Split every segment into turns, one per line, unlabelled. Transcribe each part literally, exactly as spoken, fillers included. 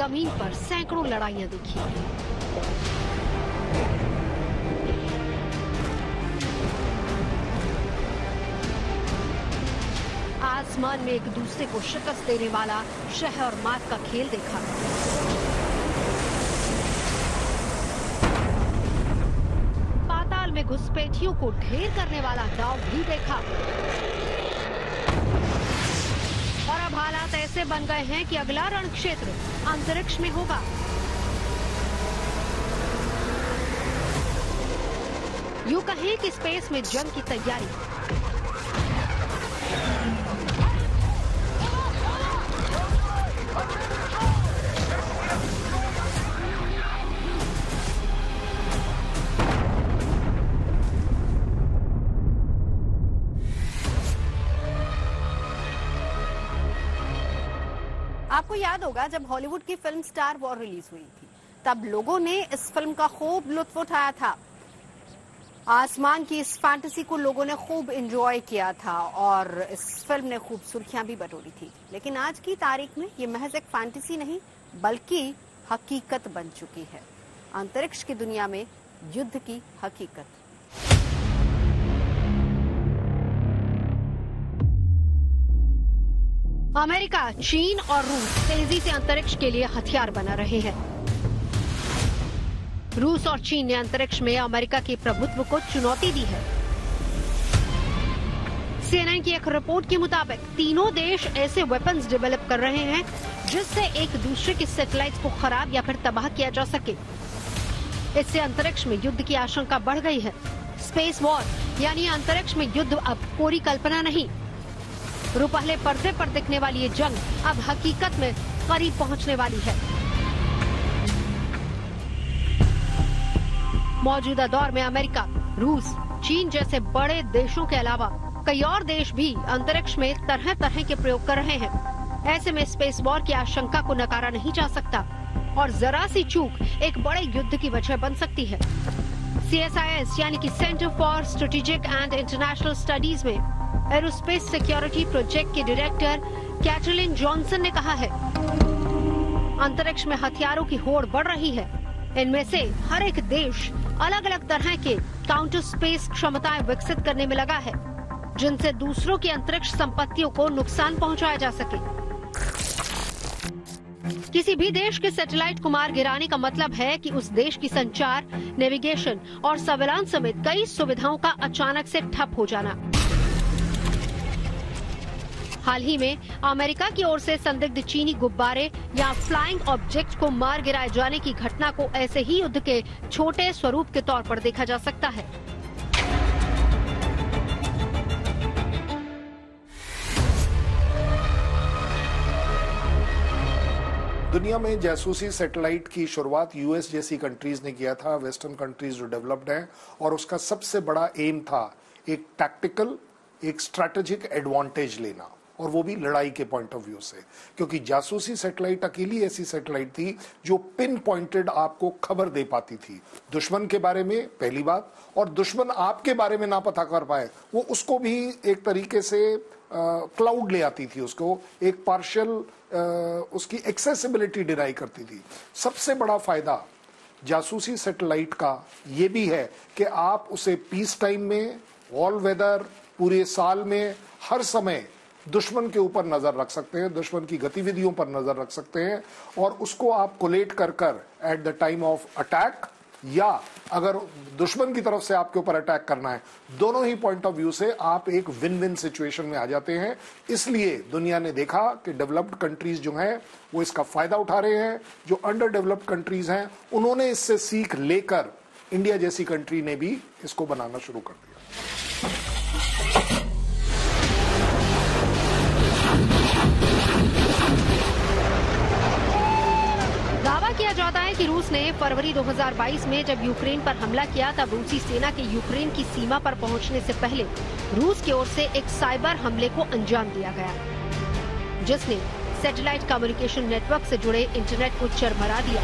जमीन पर सैकड़ों लड़ाइयां देखी। आसमान में एक दूसरे को शिकस्त देने वाला शह और मात का खेल देखा। पाताल में घुसपैठियों को ढेर करने वाला दांव भी देखा। और अब हालात ऐसे बन गए हैं कि अगला रण क्षेत्र अंतरिक्ष में होगा। यूं कहें कि स्पेस में जंग की तैयारी।
आपको याद होगा जब हॉलीवुड की फिल्म स्टार वॉर रिलीज हुई थी, तब लोगों ने इस फिल्म का खूब लुत्फ उठाया था। आसमान की इस फैंटेसी को लोगों ने खूब एंजॉय किया था और इस फिल्म ने खूब सुर्खियां भी बटोरी थी। लेकिन आज की तारीख में ये महज एक फैंटेसी नहीं बल्कि हकीकत बन चुकी है। अंतरिक्ष की दुनिया में युद्ध की हकीकत।
अमेरिका, चीन और रूस तेजी से अंतरिक्ष के लिए हथियार बना रहे हैं। रूस और चीन ने अंतरिक्ष में अमेरिका के प्रभुत्व को चुनौती दी है। सीएनएन की एक रिपोर्ट के मुताबिक तीनों देश ऐसे वेपन्स डेवलप कर रहे हैं जिससे एक दूसरे के सैटेलाइट्स को खराब या फिर तबाह किया जा सके। इससे अंतरिक्ष में युद्ध की आशंका बढ़ गई है। स्पेस वॉर यानी अंतरिक्ष में युद्ध अब कोरी कल्पना नहीं। रुपहले पर्दे पर दिखने वाली ये जंग अब हकीकत में करीब पहुंचने वाली है। मौजूदा दौर में अमेरिका, रूस, चीन जैसे बड़े देशों के अलावा कई और देश भी अंतरिक्ष में तरह तरह के प्रयोग कर रहे हैं। ऐसे में स्पेस वॉर की आशंका को नकारा नहीं जा सकता और जरा सी चूक एक बड़े युद्ध की वजह बन सकती है। सी एस आई एस यानी कि center for strategic and international studies में एरोस्पेस सिक्योरिटी प्रोजेक्ट के डायरेक्टर कैटरीन जॉनसन ने कहा है, अंतरिक्ष में हथियारों की होड़ बढ़ रही है। इनमें से हर एक देश अलग अलग तरह के काउंटर स्पेस क्षमताएं विकसित करने में लगा है जिनसे दूसरों की अंतरिक्ष संपत्तियों को नुकसान पहुंचाया जा सके। किसी भी देश के सैटेलाइट को मार गिराने का मतलब है कि उस देश की संचार, नेविगेशन और सर्विलांस समेत कई सुविधाओं का अचानक से ठप हो जाना। हाल ही में अमेरिका की ओर से संदिग्ध चीनी गुब्बारे या फ्लाइंग ऑब्जेक्ट को मार गिराए जाने की घटना को ऐसे ही युद्ध के छोटे स्वरूप के तौर पर देखा जा सकता है।
दुनिया में जासूसी सैटेलाइट की शुरुआत यूएस जैसी कंट्रीज ने किया था, वेस्टर्न कंट्रीज जो डेवलप्ड हैं, और उसका सबसे बड़ा एम था एक टैक्टिकल, एक स्ट्रैटेजिक एडवांटेज लेना, और वो भी लड़ाई के पॉइंट ऑफ व्यू से, क्योंकि जासूसी सैटेलाइट अकेली ऐसी सैटेलाइट थी जो पिन पॉइंटेड आपको खबर दे पाती थी दुश्मन के बारे में, पहली बात, और दुश्मन आपके बारे में ना पता कर पाए वो उसको भी एक तरीके से क्लाउड ले आती थी, उसको एक पार्शियल उसकी एक्सेसिबिलिटी डिनाई करती थी। सबसे बड़ा फायदा जासूसी सैटेलाइट का ये भी है कि आप उसे पीस टाइम में, ऑल वेदर, पूरे साल में, हर समय दुश्मन के ऊपर नजर रख सकते हैं, दुश्मन की गतिविधियों पर नजर रख सकते हैं, और उसको आप कोलेट कर कर at the time of attack, या अगर दुश्मन की तरफ से आपके ऊपर अटैक करना है, दोनों ही पॉइंट ऑफ व्यू से आप एक विन विन सिचुएशन में आ जाते हैं। इसलिए दुनिया ने देखा कि डेवलप्ड कंट्रीज जो हैं वो इसका फायदा उठा रहे हैं। जो अंडर डेवलप्ड कंट्रीज हैं उन्होंने इससे सीख लेकर इंडिया जैसी कंट्री ने भी इसको बनाना शुरू कर दिया।
किया जाता है कि रूस ने फरवरी दो हज़ार बाईस में जब यूक्रेन पर हमला किया तब रूसी सेना के यूक्रेन की सीमा पर पहुंचने से पहले रूस की ओर से एक साइबर हमले को अंजाम दिया गया जिसने सैटेलाइट कम्युनिकेशन नेटवर्क से जुड़े इंटरनेट को चरमरा दिया।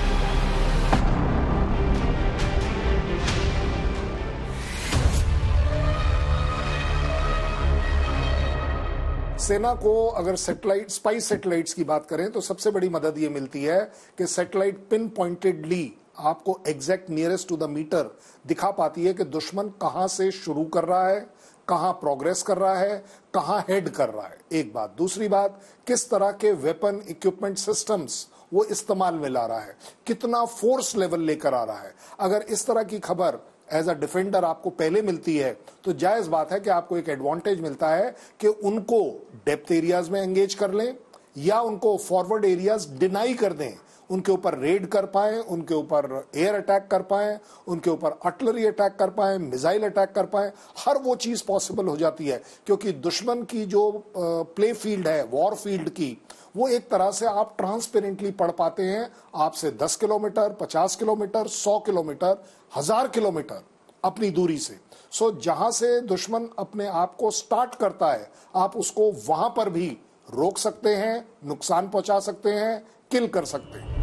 सेना को अगर सैटेलाइट स्पाई सैटेलाइट्स की बात करें तो सबसे बड़ी मदद ये मिलती है कि सैटेलाइट पिन पॉइंटेडली आपको exact nearest to the meter दिखा पाती है कि दुश्मन कहां से शुरू कर रहा है, कहां प्रोग्रेस कर रहा है, कहां हेड कर रहा है। एक बात। दूसरी बात, किस तरह के वेपन इक्विपमेंट सिस्टम्स वो इस्तेमाल में ला रहा है, कितना फोर्स लेवल लेकर आ रहा है। अगर इस तरह की खबर एज अ डिफेंडर आपको पहले मिलती है तो जायज बात है कि आपको एक एडवांटेज मिलता है कि उनको डेप्थ एरियाज में एंगेज कर लें या उनको फॉरवर्ड एरियाज डिनाई कर दें, उनके ऊपर रेड कर पाएं, उनके ऊपर एयर अटैक कर पाएं, उनके ऊपर आर्टिलरी अटैक कर पाएं, मिसाइल अटैक कर पाएं। हर वो चीज पॉसिबल हो जाती है क्योंकि दुश्मन की जो प्ले फील्ड है, वॉर फील्ड की, वो एक तरह से आप ट्रांसपेरेंटली पढ़ पाते हैं। आपसे दस किलोमीटर, पचास किलोमीटर, सौ किलोमीटर, हजार किलोमीटर अपनी दूरी से। सो जहां से दुश्मन अपने आप को स्टार्ट करता है, आप उसको वहां पर भी रोक सकते हैं, नुकसान पहुंचा सकते हैं, किल कर सकते हैं।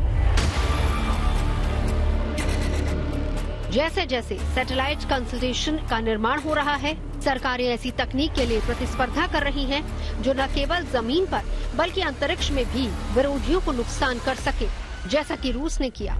जैसे जैसे सैटेलाइट कंसल्टेशन का निर्माण हो रहा है, सरकारें ऐसी तकनीक के लिए प्रतिस्पर्धा कर रही हैं जो न केवल जमीन पर बल्कि अंतरिक्ष में भी विरोधियों को नुकसान कर सके, जैसा कि रूस ने किया।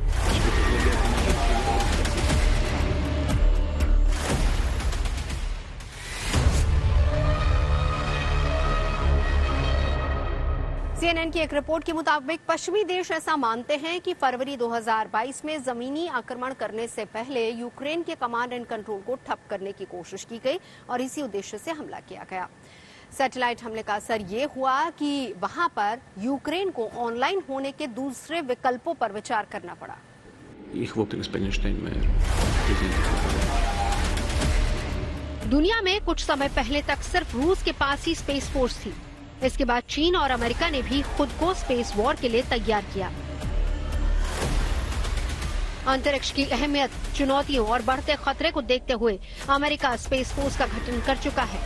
सीएनएन की एक रिपोर्ट के मुताबिक पश्चिमी देश ऐसा मानते हैं कि फरवरी दो हज़ार बाईस में जमीनी आक्रमण करने से पहले यूक्रेन के कमांड एंड कंट्रोल को ठप करने की कोशिश की गई और इसी उद्देश्य से हमला किया गया। सैटेलाइट हमले का असर ये हुआ कि वहां पर यूक्रेन को ऑनलाइन होने के दूसरे विकल्पों पर विचार करना पड़ा।
दुनिया में कुछ समय पहले तक सिर्फ रूस के पास ही स्पेस फोर्स थी। इसके बाद चीन और अमेरिका ने भी खुद को स्पेस वॉर के लिए तैयार किया। अंतरिक्ष की अहमियत, चुनौतियों और बढ़ते खतरे को देखते हुए अमेरिका स्पेस फोर्स का गठन कर चुका है।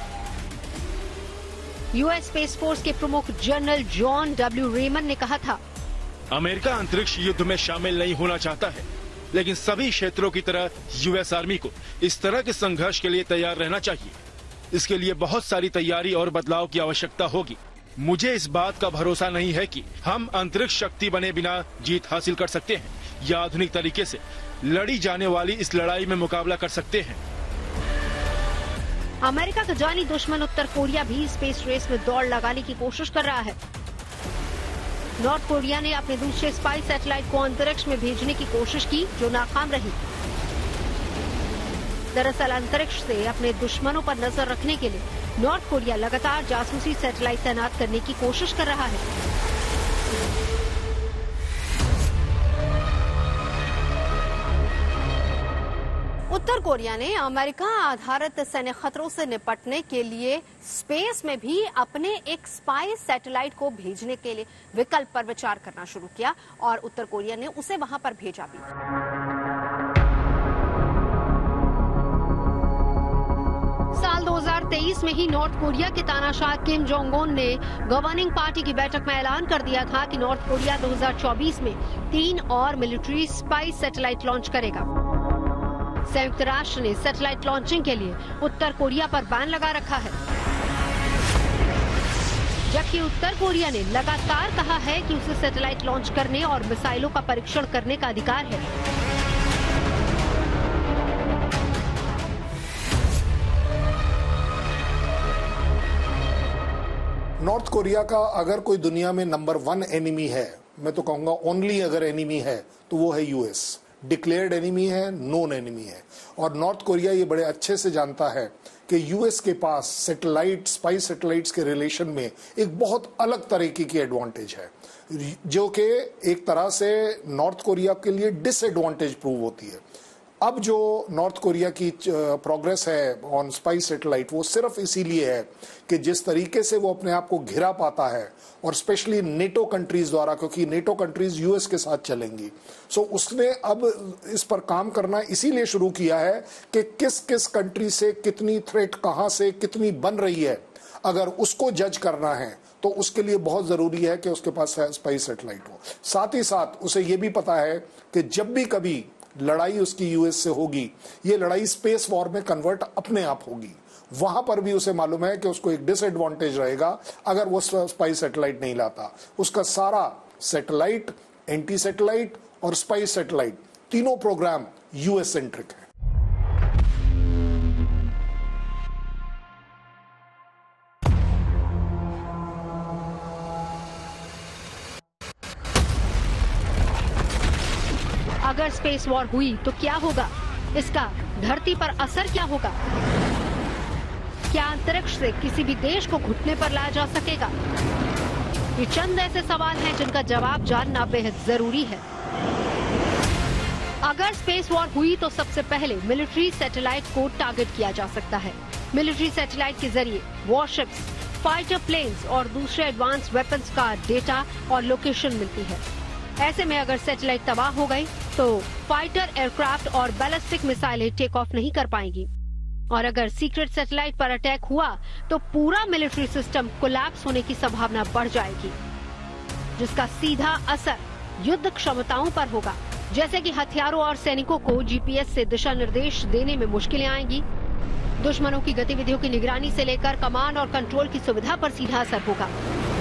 यूएस स्पेस फोर्स के प्रमुख जनरल जॉन डब्ल्यू रेमन ने कहा था,
अमेरिका अंतरिक्ष युद्ध में शामिल नहीं होना चाहता है, लेकिन सभी क्षेत्रों की तरह यूएस आर्मी को इस तरह के संघर्ष के लिए तैयार रहना चाहिए। इसके लिए बहुत सारी तैयारी और बदलाव की आवश्यकता होगी। मुझे इस बात का भरोसा नहीं है कि हम अंतरिक्ष शक्ति बने बिना जीत हासिल कर सकते हैं या आधुनिक तरीके से लड़ी जाने वाली इस लड़ाई में मुकाबला कर सकते हैं।
अमेरिका का जानी दुश्मन उत्तर कोरिया भी स्पेस रेस में दौड़ लगाने की कोशिश कर रहा है। नॉर्थ कोरिया ने अपने दूसरे स्पाई सैटेलाइट को अंतरिक्ष में भेजने की कोशिश की, जो नाकाम रही। दरअसल अंतरिक्ष से अपने दुश्मनों पर नजर रखने के लिए नॉर्थ कोरिया लगातार जासूसी सैटेलाइट तैनात करने की कोशिश कर रहा है।
उत्तर कोरिया ने अमेरिका आधारित सैन्य खतरों से निपटने के लिए स्पेस में भी अपने एक स्पाई सैटेलाइट को भेजने के लिए विकल्प पर विचार करना शुरू किया और उत्तर कोरिया ने उसे वहां पर भेजा भी।
साल दो हज़ार तेईस में ही नॉर्थ कोरिया के तानाशाह किम जोंग उन ने गवर्निंग पार्टी की बैठक में ऐलान कर दिया था कि नॉर्थ कोरिया दो हज़ार चौबीस में तीन और मिलिट्री स्पाई सैटेलाइट लॉन्च करेगा। संयुक्त राष्ट्र ने सैटेलाइट लॉन्चिंग के लिए उत्तर कोरिया पर बैन लगा रखा है, जबकि उत्तर कोरिया ने लगातार कहा है कि उसे सैटेलाइट लॉन्च करने और मिसाइलों का परीक्षण करने का अधिकार है।
नॉर्थ कोरिया का अगर कोई दुनिया में नंबर वन एनिमी है, मैं तो कहूंगा ओनली अगर एनिमी है तो वो है यूएस। डिक्लेयर्ड एनिमी है, नोन एनिमी है। और नॉर्थ कोरिया ये बड़े अच्छे से जानता है कि यूएस के पास सैटेलाइट, स्पाई सैटेलाइट्स के रिलेशन में एक बहुत अलग तरीके की एडवांटेज है, जो कि एक तरह से नॉर्थ कोरिया के लिए डिसएडवांटेज प्रूव होती है। अब जो नॉर्थ कोरिया की प्रोग्रेस है ऑन स्पाई सैटेलाइट, वो सिर्फ इसीलिए है कि जिस तरीके से वो अपने आप को घिरा पाता है, और स्पेशली नेटो कंट्रीज द्वारा, क्योंकि नेटो कंट्रीज यूएस के साथ चलेंगी। सो उसने अब इस पर काम करना इसीलिए शुरू किया है कि किस किस कंट्री से कितनी थ्रेट, कहां से कितनी बन रही है, अगर उसको जज करना है तो उसके लिए बहुत जरूरी है कि उसके पास स्पाई सैटेलाइट हो। साथ ही साथ उसे ये भी पता है कि जब भी कभी लड़ाई उसकी यूएस से होगी, ये लड़ाई स्पेस वॉर में कन्वर्ट अपने आप होगी। वहां पर भी उसे मालूम है कि उसको एक डिसएडवांटेज रहेगा अगर वो स्पाई सैटेलाइट नहीं लाता। उसका सारा सैटेलाइट, एंटी सैटेलाइट और स्पाई सैटेलाइट तीनों प्रोग्राम यूएस सेंट्रिक है।
अगर स्पेस वॉर हुई तो क्या होगा? इसका धरती पर असर क्या होगा? क्या अंतरिक्ष से किसी भी देश को घुटने पर लाया जा सकेगा? ये चंद ऐसे सवाल हैं जिनका जवाब जानना बेहद जरूरी है। अगर स्पेस वॉर हुई तो सबसे पहले मिलिट्री सैटेलाइट को टारगेट किया जा सकता है। मिलिट्री सैटेलाइट के जरिए वॉरशिप्स, फाइटर प्लेन्स और दूसरे एडवांस वेपन्स का डेटा और लोकेशन मिलती है। ऐसे में अगर सैटेलाइट तबाह हो गई तो फाइटर एयरक्राफ्ट और बैलिस्टिक मिसाइलें टेक ऑफ नहीं कर पाएंगी, और अगर सीक्रेट सैटेलाइट पर अटैक हुआ तो पूरा मिलिट्री सिस्टम कोलैप्स होने की संभावना बढ़ जाएगी, जिसका सीधा असर युद्ध क्षमताओं पर होगा, जैसे कि हथियारों और सैनिकों को जीपीएस से दिशा निर्देश देने में मुश्किलें आएंगी। दुश्मनों की गतिविधियों की निगरानी से लेकर कमांड और कंट्रोल की सुविधा पर सीधा असर होगा।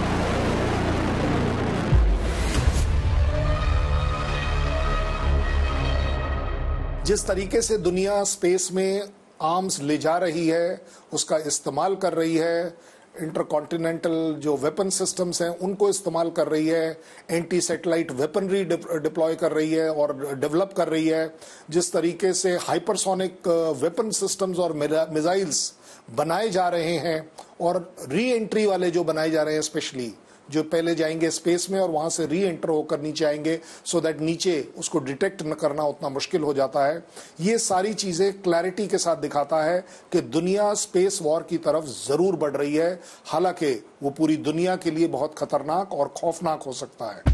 जिस तरीके से दुनिया स्पेस में आर्म्स ले जा रही है, उसका इस्तेमाल कर रही है, इंटरकॉन्टिनेंटल जो वेपन सिस्टम्स हैं उनको इस्तेमाल कर रही है, एंटी सैटेलाइट वेपनरी डिप्लॉय कर रही है और डेवलप कर रही है, जिस तरीके से हाइपरसोनिक वेपन सिस्टम्स और मिसाइल्स बनाए जा रहे हैं और री एंट्री वाले जो बनाए जा रहे हैं, स्पेशली जो पहले जाएंगे स्पेस में और वहां से री एंटर होकर नीचे आएंगे, सो दैट नीचे उसको डिटेक्ट न करना उतना मुश्किल हो जाता है। ये सारी चीजें क्लैरिटी के साथ दिखाता है कि दुनिया स्पेस वॉर की तरफ जरूर बढ़ रही है, हालांकि वो पूरी दुनिया के लिए बहुत खतरनाक और खौफनाक हो सकता है।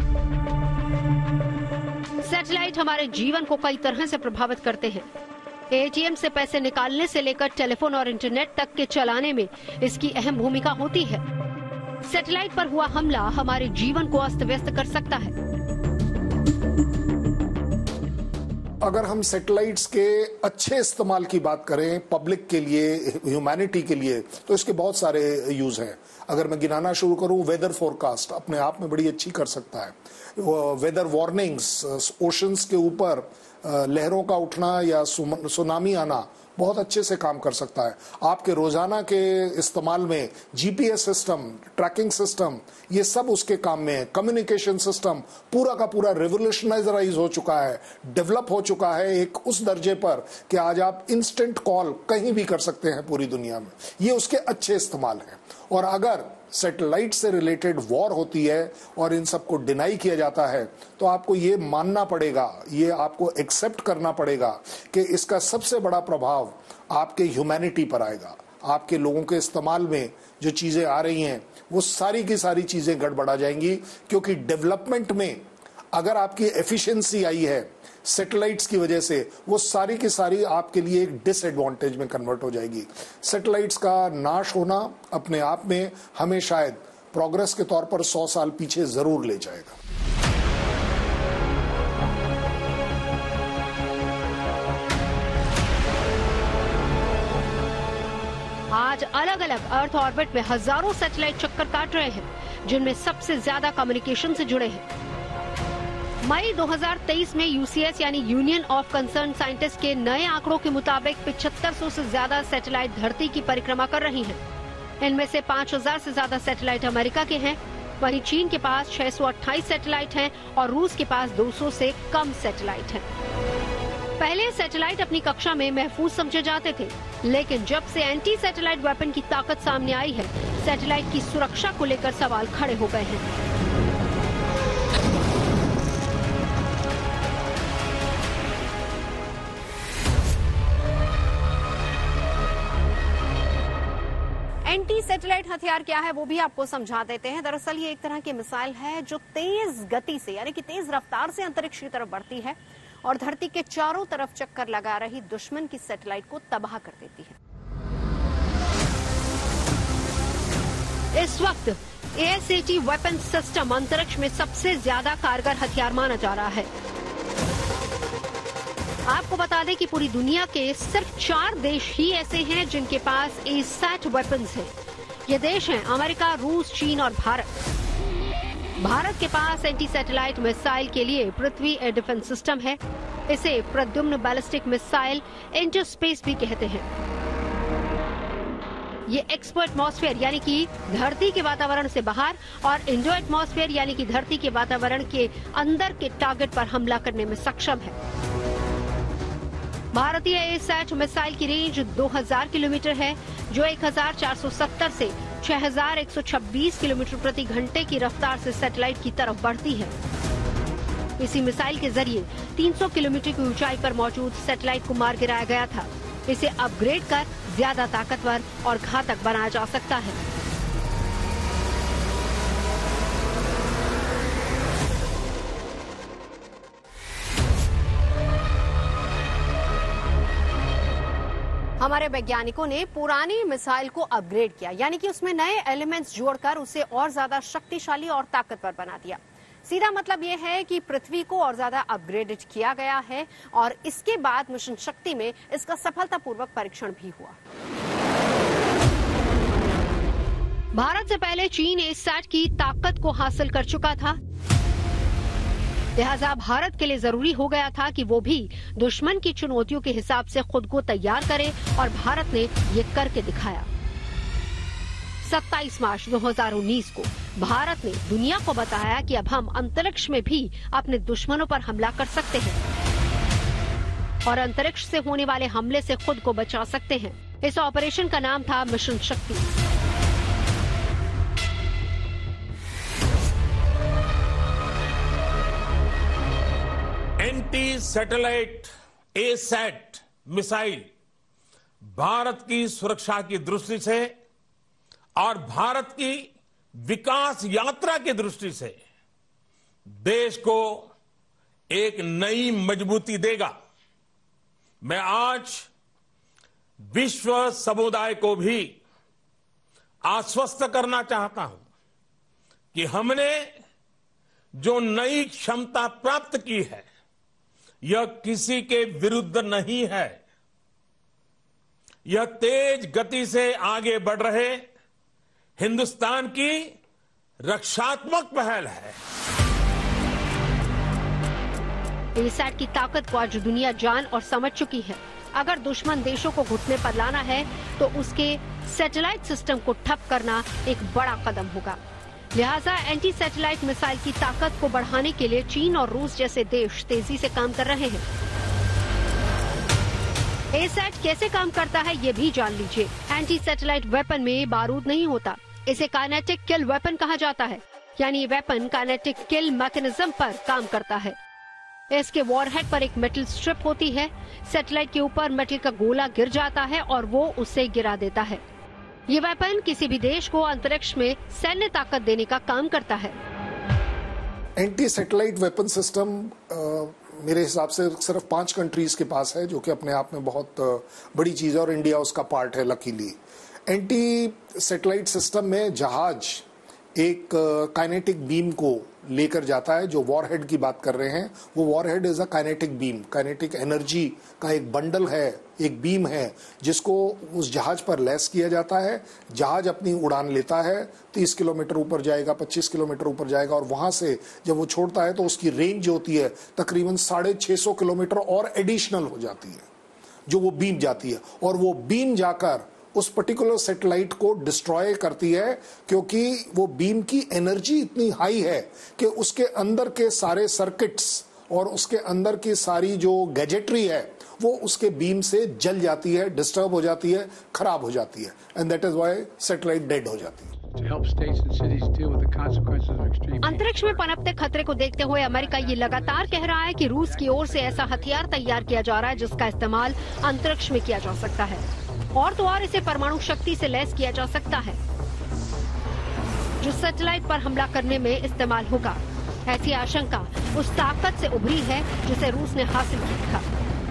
सैटेलाइट हमारे जीवन को कई तरह से प्रभावित करते हैं। एटीएम से पैसे निकालने से लेकर टेलीफोन और इंटरनेट तक के चलाने में इसकी अहम भूमिका होती है। सैटेलाइट पर हुआ हमला हमारे जीवन को अस्त व्यस्त कर सकता है।
अगर हम सैटेलाइट्स के अच्छे इस्तेमाल की बात करें पब्लिक के लिए, ह्यूमैनिटी के लिए, तो इसके बहुत सारे यूज हैं। अगर मैं गिनाना शुरू करूं, वेदर फोरकास्ट अपने आप में बड़ी अच्छी कर सकता है। वेदर वार्निंग्स, ओशंस के ऊपर लहरों का उठना या सुनामी आना बहुत अच्छे से काम कर सकता है। आपके रोजाना के इस्तेमाल में जीपीएस सिस्टम, ट्रैकिंग सिस्टम, ये सब उसके काम में है। कम्युनिकेशन सिस्टम पूरा का पूरा रिवोल्यूशनाइजराइज हो चुका है, डेवलप हो चुका है एक उस दर्जे पर कि आज आप इंस्टेंट कॉल कहीं भी कर सकते हैं पूरी दुनिया में। ये उसके अच्छे इस्तेमाल हैं। और अगर सैटेलाइट से रिलेटेड वॉर होती है और इन सबको डिनाई किया जाता है, तो आपको ये मानना पड़ेगा, ये आपको एक्सेप्ट करना पड़ेगा कि इसका सबसे बड़ा प्रभाव आपके ह्यूमैनिटी पर आएगा। आपके लोगों के इस्तेमाल में जो चीजें आ रही हैं वो सारी की सारी चीजें गड़बड़ा जाएंगी, क्योंकि डेवलपमेंट में अगर आपकी एफिशिएंसी आई है सैटेलाइट्स की वजह से, वो सारी की सारी आपके लिए एक डिसएडवांटेज में कन्वर्ट हो जाएगी। सैटेलाइट्स का नाश होना अपने आप में हमें शायद प्रोग्रेस के तौर पर सौ साल पीछे जरूर ले जाएगा।
आज अलग अलग अर्थ ऑर्बिट में हजारों सैटेलाइट चक्कर काट रहे हैं, जिनमें सबसे ज्यादा कम्युनिकेशन से जुड़े हैं। मई दो हज़ार तेईस में यूसीएस यानी यूनियन ऑफ कंसर्न साइंटिस्ट के नए आंकड़ों के मुताबिक पचहत्तर सौ से ज्यादा सैटेलाइट धरती की परिक्रमा कर रही हैं। इनमें से पाँच हज़ार से ज्यादा सैटेलाइट अमेरिका के हैं, वहीं चीन के पास छह सौ अट्ठाईस सैटेलाइट हैं और रूस के पास दो सौ से कम सैटेलाइट हैं। पहले सैटेलाइट अपनी कक्षा में महफूज समझे जाते थे, लेकिन जब से एंटी सैटेलाइट वेपन की ताकत सामने आई है, सैटेलाइट की सुरक्षा को लेकर सवाल खड़े हो गए हैं।
एंटी सैटेलाइट हथियार क्या है वो भी आपको समझा देते हैं। दरअसल ये एक तरह की मिसाइल है जो तेज गति से यानी कि तेज रफ्तार से अंतरिक्ष की तरफ बढ़ती है और धरती के चारों तरफ चक्कर लगा रही दुश्मन की सैटेलाइट को तबाह कर देती है।
इस वक्त एएसएटी वेपन सिस्टम अंतरिक्ष में सबसे ज्यादा कारगर हथियार माना जा रहा है। आपको बता दें कि पूरी दुनिया के सिर्फ चार देश ही ऐसे हैं जिनके पास ए सैट वेपन्स हैं। ये देश हैं अमेरिका, रूस, चीन और भारत। भारत के पास एंटी सैटेलाइट मिसाइल के लिए पृथ्वी एयर डिफेंस सिस्टम है। इसे Pradyumna ballistic missile inter space भी कहते हैं। ये एक्सपो एटमॉस्फेयर यानी कि धरती के वातावरण से बाहर और इंडो एटमॉस्फेयर यानी कि धरती के वातावरण के अंदर के टारगेट पर हमला करने में सक्षम है। भारतीय ए सैट मिसाइल की रेंज दो हज़ार किलोमीटर है, जो एक हज़ार चार सौ सत्तर से छह हज़ार एक सौ छब्बीस किलोमीटर प्रति घंटे की रफ्तार से सैटेलाइट की तरफ बढ़ती है। इसी मिसाइल के जरिए तीन सौ किलोमीटर की ऊंचाई पर मौजूद सैटेलाइट को मार गिराया गया था। इसे अपग्रेड कर ज्यादा ताकतवर और घातक बनाया जा सकता है।
हमारे वैज्ञानिकों ने पुरानी मिसाइल को अपग्रेड किया, यानी कि उसमें नए एलिमेंट्स जोड़कर उसे और ज्यादा शक्तिशाली और ताकतवर बना दिया। सीधा मतलब यह है कि पृथ्वी को और ज्यादा अपग्रेडेड किया गया है और इसके बाद मिशन शक्ति में इसका सफलतापूर्वक परीक्षण भी हुआ।
भारत से पहले चीन ए सैट की ताकत को हासिल कर चुका था, लिहाजा भारत के लिए जरूरी हो गया था कि वो भी दुश्मन की चुनौतियों के हिसाब से खुद को तैयार करे और भारत ने ये करके दिखाया। सत्ताईस मार्च दो हज़ार उन्नीस को भारत ने दुनिया को बताया कि अब हम अंतरिक्ष में भी अपने दुश्मनों पर हमला कर सकते हैं और अंतरिक्ष से होने वाले हमले से खुद को बचा सकते हैं। इस ऑपरेशन का नाम था mission Shakti.
Anti satellite A sat missile Bharat की सुरक्षा की दृष्टि से और भारत की विकास यात्रा की दृष्टि से देश को एक नई मजबूती देगा। मैं आज विश्व समुदाय को भी आश्वस्त करना चाहता हूं कि हमने जो नई क्षमता प्राप्त की है यह किसी के विरुद्ध नहीं है। यह तेज गति से आगे बढ़ रहे हिंदुस्तान की रक्षात्मक पहल है।
ए सैट की ताकत को आज दुनिया जान और समझ चुकी है। अगर दुश्मन देशों को घुटने पर लाना है तो उसके सैटेलाइट सिस्टम को ठप करना एक बड़ा कदम होगा। लिहाजा एंटी सैटेलाइट मिसाइल की ताकत को बढ़ाने के लिए चीन और रूस जैसे देश तेजी से काम कर रहे हैं। ए सैट कैसे काम करता है ये भी जान लीजिए। एंटी सैटेलाइट वेपन में बारूद नहीं होता, इसे काइनेटिक किल वेपन कहा जाता है, यानी वेपन काइनेटिक किल मैकेनिज्म पर काम करता है। इसके वॉरहेड पर एक मेटल स्ट्रिप होती है। सैटेलाइट के ऊपर मेटल का गोला गिर जाता है और वो उसे गिरा देता है। ये वेपन किसी भी देश को अंतरिक्ष में सैन्य ताकत देने का काम करता है।
एंटी सैटेलाइट वेपन सिस्टम मेरे हिसाब से सिर्फ पांच कंट्रीज के पास है, जो कि अपने आप में बहुत बड़ी चीज है और इंडिया उसका पार्ट है लकीली। एंटी सैटेलाइट सिस्टम में जहाज एक काइनेटिक बीम को लेकर जाता है। जो वॉरहेड की बात कर रहे हैं वो warhead is a kinetic beam, kinetic energy का एक बंडल है, एक बीम है जिसको उस जहाज पर लैस किया जाता है। जहाज अपनी उड़ान लेता है, तीस किलोमीटर ऊपर जाएगा, पच्चीस किलोमीटर ऊपर जाएगा और वहां से जब वो छोड़ता है तो उसकी रेंज जो होती है तकरीबन साढ़े छह सौ किलोमीटर और एडिशनल हो जाती है जो वो बीम जाती है। और वो बीम जाकर उस पर्टिकुलर सैटेलाइट को डिस्ट्रॉय करती है, क्योंकि वो बीम की एनर्जी इतनी हाई है कि उसके अंदर के सारे सर्किट्स और उसके अंदर की सारी जो गैजेटरी है वो उसके बीम से जल जाती है, डिस्टर्ब हो जाती है, खराब हो जाती है, and that is why satellite dead हो जाती है।
अंतरिक्ष में पनपते खतरे को देखते हुए अमेरिका ये लगातार कह रहा है कि रूस की ओर से ऐसा हथियार तैयार किया जा रहा है जिसका इस्तेमाल अंतरिक्ष में किया जा सकता है, और तो और इसे परमाणु शक्ति से लैस किया जा सकता है जो सैटेलाइट पर हमला करने में इस्तेमाल होगा। ऐसी आशंका उस ताकत से उभरी है जिसे रूस ने हासिल किया था।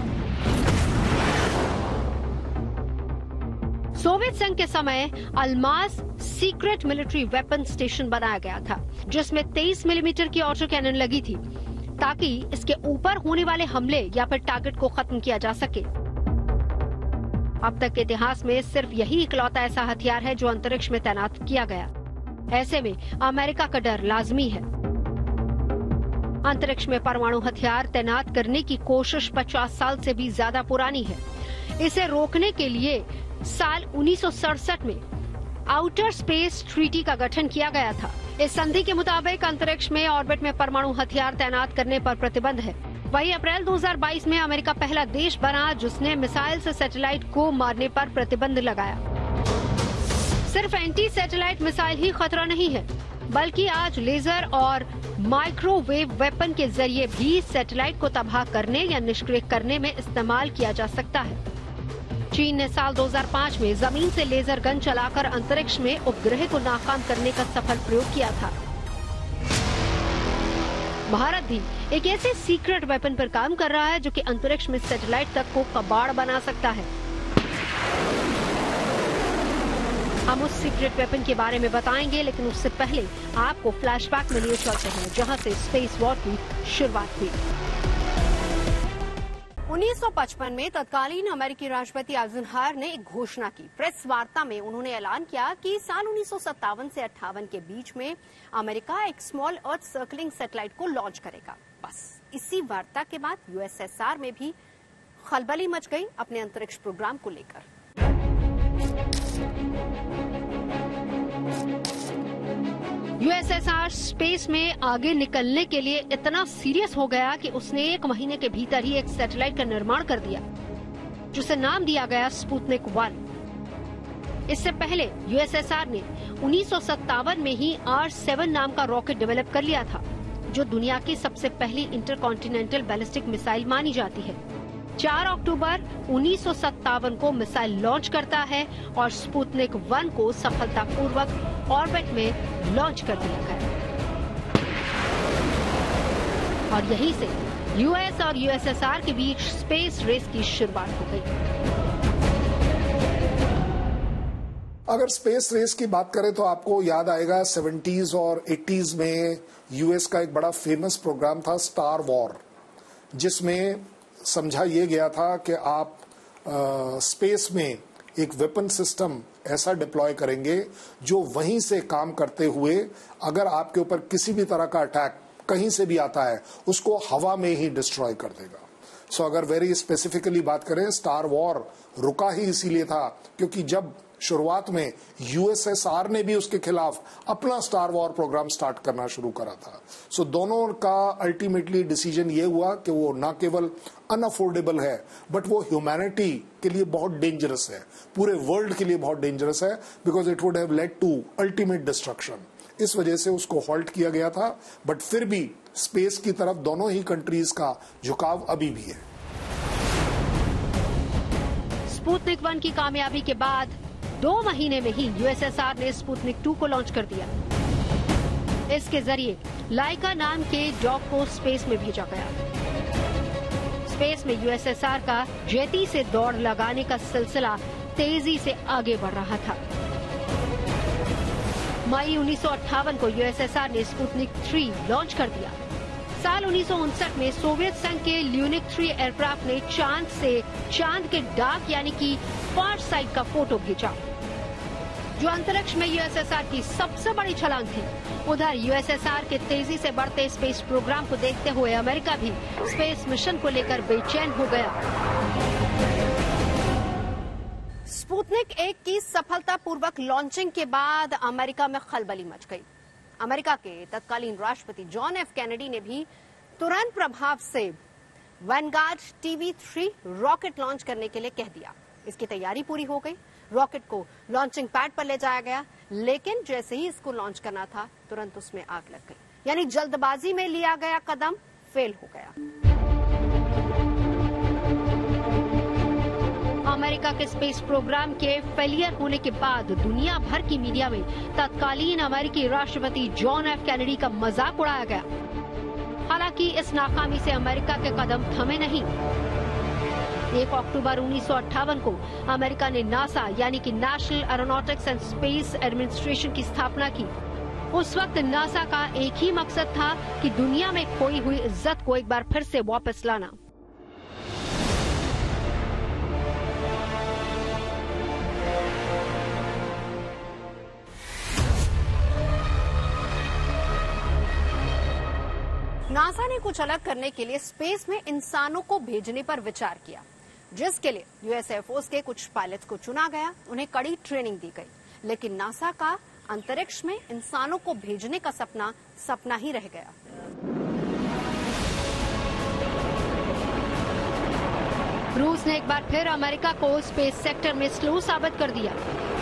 सोवियत संघ के समय Almas secret military weapon station बनाया गया था जिसमें तेईस मिलीमीटर की ऑटो कैनन लगी थी ताकि इसके ऊपर होने वाले हमले या फिर टारगेट को खत्म किया जा सके। अब तक के इतिहास में सिर्फ यही इकलौता ऐसा हथियार है जो अंतरिक्ष में तैनात किया गया। ऐसे में अमेरिका का डर लाजमी है। अंतरिक्ष में परमाणु हथियार तैनात करने की कोशिश पचास साल से भी ज्यादा पुरानी है। इसे रोकने के लिए साल उन्नीस सौ सड़सठ में आउटर स्पेस ट्रीटी का गठन किया गया था। इस संधि के मुताबिक अंतरिक्ष में ऑर्बिट में परमाणु हथियार तैनात करने पर प्रतिबंध है। वहीं अप्रैल दो हज़ार बाईस में अमेरिका पहला देश बना जिसने मिसाइल से सैटेलाइट को मारने पर प्रतिबंध लगाया। सिर्फ एंटी सैटेलाइट मिसाइल ही खतरा नहीं है, बल्कि आज लेजर और माइक्रोवेव वेपन के जरिए भी सैटेलाइट को तबाह करने या निष्क्रिय करने में इस्तेमाल किया जा सकता है। चीन ने साल दो हज़ार पाँच में जमीन से लेजर गन चलाकर अंतरिक्ष में उपग्रह को नाकाम करने का सफल प्रयोग किया था। भारत भी एक ऐसे सीक्रेट वेपन पर काम कर रहा है जो कि अंतरिक्ष में सैटेलाइट तक को कबाड़ बना सकता है। हम उस सीक्रेट वेपन के बारे में बताएंगे, लेकिन उससे पहले आपको फ्लैशबैक में लिए चलते हैं जहां से स्पेस वॉर की शुरुआत हुई।
उन्नीस सौ पचपन में तत्कालीन अमेरिकी राष्ट्रपति आइजनहावर ने एक घोषणा की। प्रेस वार्ता में उन्होंने ऐलान किया कि साल उन्नीस सौ सत्तावन से अट्ठावन के बीच में अमेरिका एक स्मॉल अर्थ सर्कलिंग सैटेलाइट को लॉन्च करेगा। बस इसी वार्ता के बाद यूएसएसआर में भी खलबली मच गई अपने अंतरिक्ष प्रोग्राम को लेकर।
यूएसएसआर स्पेस में आगे निकलने के लिए इतना सीरियस हो गया कि उसने एक महीने के भीतर ही एक सैटेलाइट का निर्माण कर दिया, जिसे नाम दिया गया स्पुतनिक वन। इससे पहले यूएसएसआर ने उन्नीस सौ सत्तावन में ही आर सेवन नाम का रॉकेट डेवलप कर लिया था, जो दुनिया की सबसे पहली इंटरकॉन्टिनेंटल बैलिस्टिक मिसाइल मानी जाती है। चार अक्टूबर उन्नीस सौ सत्तावन को मिसाइल लॉन्च करता है और स्पुतनिक वन को सफलतापूर्वक ऑर्बिट में लॉन्च कर दिया गया। और यहीं से यूएस और यूएसएसआर के बीच स्पेस रेस की शुरुआत हो गई।
अगर स्पेस रेस की बात करें तो आपको याद आएगा सेवेंटीज और एटीज में यूएस का एक बड़ा फेमस प्रोग्राम था स्टार वॉर, जिसमें समझा ये गया था कि आप आ, स्पेस में एक वेपन सिस्टम ऐसा डिप्लॉय करेंगे जो वहीं से काम करते हुए अगर आपके ऊपर किसी भी तरह का अटैक कहीं से भी आता है उसको हवा में ही डिस्ट्रॉय कर देगा। सो so, अगर वेरी स्पेसिफिकली बात करें, स्टार वॉर रुका ही इसीलिए था क्योंकि जब शुरुआत में यूएसएसआर ने भी उसके खिलाफ अपना स्टार वॉर प्रोग्राम स्टार्ट करना शुरू करा था। सो so, दोनों का अल्टीमेटली डिसीजन ये हुआ कि वो न केवल अनअफोर्डेबल है बट वो ह्यूमैनिटी के लिए बहुत डेंजरस है, पूरे वर्ल्ड के लिए बहुत डेंजरस है, because it would have led to ultimate destruction. इस वजह से उसको हॉल्ट किया गया था, बट फिर भी स्पेस की तरफ दोनों ही कंट्रीज का झुकाव अभी भी है।
स्पुतनिक वन की कामयाबी के बाद दो महीने में ही यूएसएसआर ने स्पुतनिक टू को लॉन्च कर दिया। इसके जरिए लाइका नाम के डॉग को स्पेस में भेजा गया। स्पेस में यूएसएसआर का जेटी से दौड़ लगाने का सिलसिला तेजी से आगे बढ़ रहा था। मई उन्नीस सौ अट्ठावन को यूएसएसआर ने स्पुतनिक थ्री लॉन्च कर दिया। साल उन्नीस सौ उनसठ में सोवियत संघ के ल्यूनिक थ्री एयरक्राफ्ट ने चांद से चांद के डार्क यानी कि फार साइड का फोटो भेजा, जो अंतरिक्ष में यूएसएसआर की सबसे बड़ी छलांग थी। उधर यूएसएसआर के तेजी से बढ़ते स्पेस प्रोग्राम को देखते हुए अमेरिका भी स्पेस मिशन को लेकर बेचैन हो गया।
स्पुतनिक एक की सफलतापूर्वक लॉन्चिंग के बाद अमेरिका में खलबली मच गई। अमेरिका के तत्कालीन राष्ट्रपति जॉन एफ कैनेडी ने भी तुरंत प्रभाव से Vanguard TV three rocket launch करने के लिए कह दिया। इसकी तैयारी पूरी हो गई, रॉकेट को लॉन्चिंग पैड पर ले जाया गया, लेकिन जैसे ही इसको लॉन्च करना था तुरंत उसमें आग लग गई। यानी जल्दबाजी में लिया गया कदम फेल हो गया।
अमेरिका के स्पेस प्रोग्राम के फेलियर होने के बाद दुनिया भर की मीडिया में तत्कालीन अमेरिकी राष्ट्रपति जॉन एफ कैनेडी का मजाक उड़ाया गया। हालांकि इस नाकामी से अमेरिका के कदम थमे नहीं। एक अक्टूबर उन्नीस सौ अट्ठावन को अमेरिका ने नासा यानी कि national aeronautics and space administration की स्थापना की। उस वक्त नासा का एक ही मकसद था कि दुनिया में खोई हुई इज्जत को एक बार फिर से वापस लाना।
नासा ने कुछ अलग करने के लिए स्पेस में इंसानों को भेजने पर विचार किया, जिसके लिए यूएस एयरफोर्स के कुछ पायलट्स को चुना गया। उन्हें कड़ी ट्रेनिंग दी गई, लेकिन नासा का अंतरिक्ष में इंसानों को भेजने का सपना सपना ही रह गया।
रूस ने एक बार फिर अमेरिका को स्पेस सेक्टर में स्लो साबित कर दिया।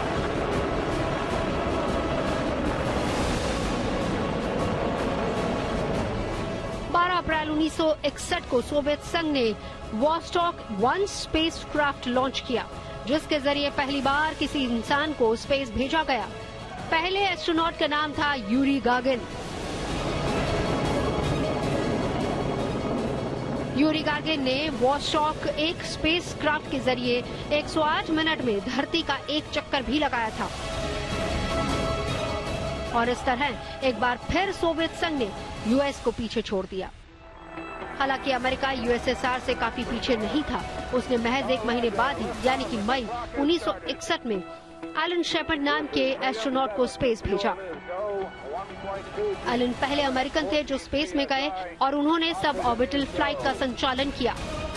बारह अप्रैल उन्नीस सौ इकसठ को सोवियत संघ ने वॉस्टॉक वन स्पेसक्राफ्ट लॉन्च किया, जिसके जरिए पहली बार किसी इंसान को स्पेस भेजा गया। पहले एस्ट्रोनॉट का नाम था यूरी गागरिन। यूरी गागरिन ने वॉस्टॉक एक स्पेसक्राफ्ट के जरिए एक सौ आठ मिनट में धरती का एक चक्कर भी लगाया था। और इस तरह एक बार फिर सोवियत संघ ने यूएस को पीछे छोड़ दिया। हालांकि अमेरिका यूएसएसआर से काफी पीछे नहीं था। उसने महज एक महीने बाद ही यानी कि मई उन्नीस सौ इकसठ में एलन शेपर्ड नाम के एस्ट्रोनॉट को स्पेस भेजा। एलन पहले अमेरिकन थे जो स्पेस में गए और उन्होंने सब ऑर्बिटल फ्लाइट का संचालन किया।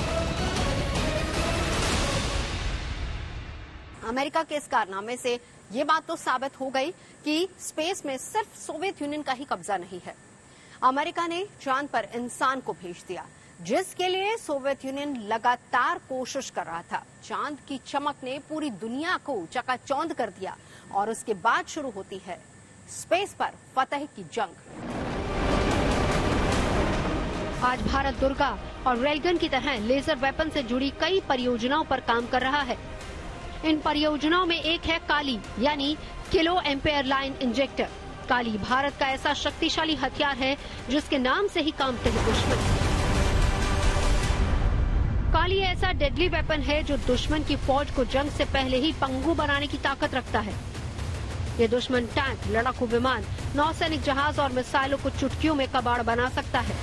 अमेरिका के इस कारनामे से ये बात तो साबित हो गई कि स्पेस में सिर्फ सोवियत यूनियन का ही कब्जा नहीं है। अमेरिका ने चांद पर इंसान को भेज दिया, जिसके लिए सोवियत यूनियन लगातार कोशिश कर रहा था। चांद की चमक ने पूरी दुनिया को चकाचौंध कर दिया और उसके बाद शुरू होती है स्पेस पर फतह की जंग।
आज भारत दुर्गा और रेलगन की तरह लेजर वेपन से जुड़ी कई परियोजनाओं पर काम कर रहा है। इन परियोजनाओं में एक है काली यानी kilo ampere line injector. KALI Bharat का ऐसा शक्तिशाली हथियार है जिसके नाम से ही कांपते हैं दुश्मन। काली ऐसा डेडली वेपन है जो दुश्मन की फौज को जंग से पहले ही पंगु बनाने की ताकत रखता है। ये दुश्मन टैंक, लड़ाकू विमान, नौसैनिक जहाज और मिसाइलों को चुटकियों में कबाड़ बना सकता है।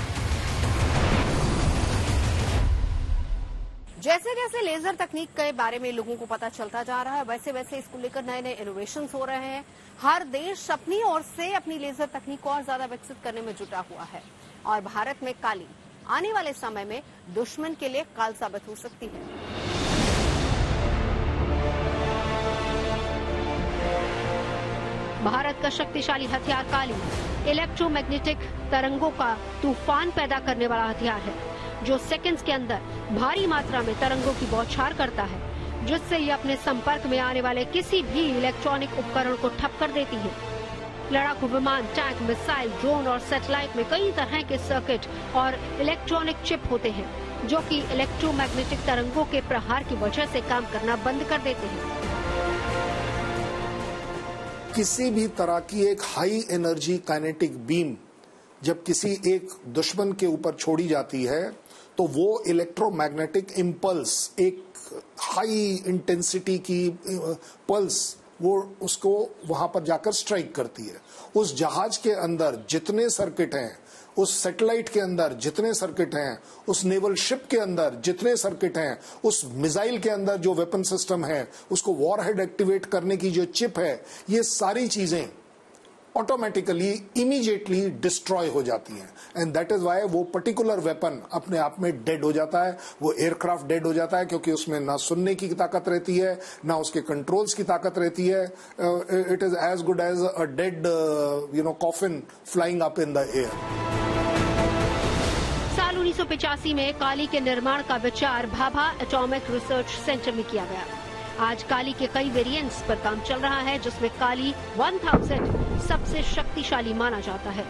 जैसे जैसे लेजर तकनीक के बारे में लोगों को पता चलता जा रहा है, वैसे वैसे इसको लेकर नए नए इनोवेशंस हो रहे हैं। हर देश अपनी ओर से अपनी लेजर तकनीक को और ज्यादा विकसित करने में जुटा हुआ है और भारत में काली आने वाले समय में दुश्मन के लिए काल साबित हो सकती है।
भारत का शक्तिशाली हथियार काली इलेक्ट्रोमैग्नेटिक तरंगों का तूफान पैदा करने वाला हथियार है, जो सेकंड्स के अंदर भारी मात्रा में तरंगों की बौछार करता है, जिससे ये अपने संपर्क में आने वाले किसी भी इलेक्ट्रॉनिक उपकरण को ठप कर देती है। लड़ाकू विमान, टैंक, मिसाइल, ड्रोन और सैटेलाइट में कई तरह के सर्किट और इलेक्ट्रॉनिक चिप होते हैं, जो कि इलेक्ट्रोमैग्नेटिक तरंगों के प्रहार की वजह से काम करना बंद कर देते हैं।
किसी भी तरह की एक हाई एनर्जी काइनेटिक बीम जब किसी एक दुश्मन के ऊपर छोड़ी जाती है तो वो इलेक्ट्रोमैग्नेटिक इम्पल्स, एक हाई इंटेंसिटी की पल्स, वो उसको वहां पर जाकर स्ट्राइक करती है। उस जहाज के अंदर जितने सर्किट हैं, उस सैटेलाइट के अंदर जितने सर्किट हैं, उस नेवल शिप के अंदर जितने सर्किट हैं, उस मिसाइल के अंदर जो वेपन सिस्टम है, उसको वॉरहेड एक्टिवेट करने की जो चिप है, ये सारी चीजें ऑटोमेटिकली इमीडिएटली डिस्ट्रॉय हो जाती हैं। एंड दैट इज वाई वो पर्टिकुलर वेपन अपने आप में डेड हो जाता है। वो एयरक्राफ्ट डेड हो जाता है क्योंकि उसमें ना सुनने की ताकत रहती है, ना उसके कंट्रोल्स की ताकत रहती है। It is as good as a dead you know coffin flying up in the air.
साल उन्नीस सौ पिचासी में काली के निर्माण का विचार भाभा एटॉमिक रिसर्च सेंटर में किया गया। आज काली के कई वेरिएंट्स पर काम चल रहा है, जिसमें काली हज़ार सबसे शक्तिशाली माना जाता है।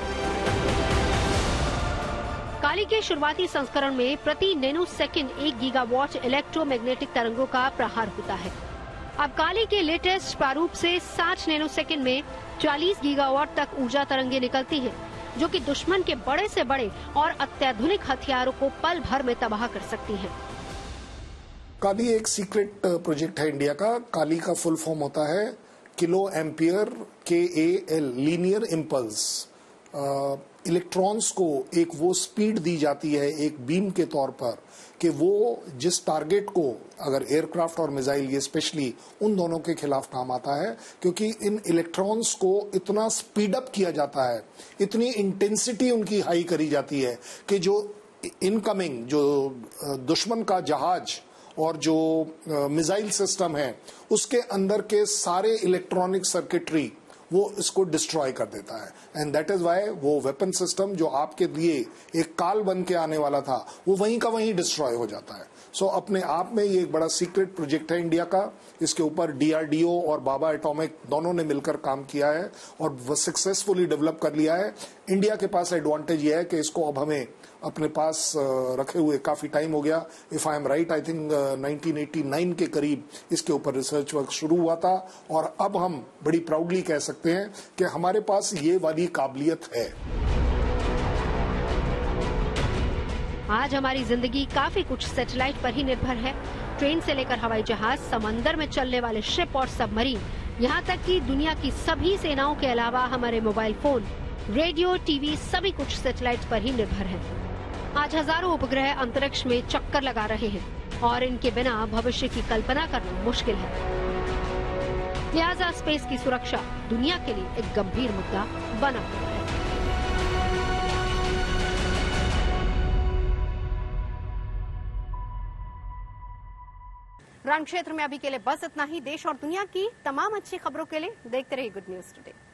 काली के शुरुआती संस्करण में प्रति नैनो सेकेंड एक गीगावाट इलेक्ट्रोमैग्नेटिक तरंगों का प्रहार होता है। अब काली के लेटेस्ट प्रारूप से साठ नैनो सेकेंड में चालीस गीगावाट तक ऊर्जा तरंगे निकलती हैं, जो कि दुश्मन के बड़े से बड़े और अत्याधुनिक हथियारों को पल भर में तबाह कर सकती हैं।
काली एक सीक्रेट प्रोजेक्ट है इंडिया का। काली का फुल फॉर्म होता है किलो एम्पियर के A L linear impulse electrons को एक वो स्पीड दी जाती है एक बीम के तौर पर कि वो जिस टारगेट को, अगर एयरक्राफ्ट और मिसाइल, ये स्पेशली उन दोनों के खिलाफ काम आता है, क्योंकि इन इलेक्ट्रॉन्स को इतना स्पीड अप किया जाता है, इतनी इंटेंसिटी उनकी हाई करी जाती है कि जो इनकमिंग, जो दुश्मन का जहाज और जो मिसाइल सिस्टम है उसके अंदर के सारे इलेक्ट्रॉनिक सर्किटरी वो इसको डिस्ट्रॉय कर देता है। एंड दैट इज वाई वो वेपन सिस्टम जो आपके लिए एक काल बन के आने वाला था वो वहीं का वहीं डिस्ट्रॉय हो जाता है। सो so, अपने आप में ये एक बड़ा सीक्रेट प्रोजेक्ट है इंडिया का। इसके ऊपर डी आर डी ओ और बाबा एटॉमिक दोनों ने मिलकर काम किया है और वो सक्सेसफुली डेवलप कर लिया है। इंडिया के पास एडवांटेज ये है कि इसको अब हमें अपने पास रखे हुए काफी टाइम हो गया। If I am right, I think nineteen eighty nine के करीब इसके ऊपर रिसर्च वर्क शुरू हुआ था और अब हम बड़ी प्राउडली कह सकते हैं कि हमारे पास ये वाली काबिलियत है।
आज हमारी जिंदगी काफी कुछ सैटेलाइट पर ही निर्भर है। ट्रेन से लेकर हवाई जहाज, समंदर में चलने वाले शिप और सबमरीन, यहाँ तक कि दुनिया की सभी सेनाओं के अलावा हमारे मोबाइल फोन, रेडियो, टीवी, सभी कुछ सैटेलाइट पर ही निर्भर है। आज हजारों उपग्रह अंतरिक्ष में चक्कर लगा रहे हैं और इनके बिना भविष्य की कल्पना करना मुश्किल है। लिहाजा स्पेस की सुरक्षा दुनिया के लिए एक गंभीर मुद्दा बना हुआ है।
रण क्षेत्र में अभी के लिए बस इतना ही। देश और दुनिया की तमाम अच्छी खबरों के लिए देखते रहिए गुड न्यूज टुडे।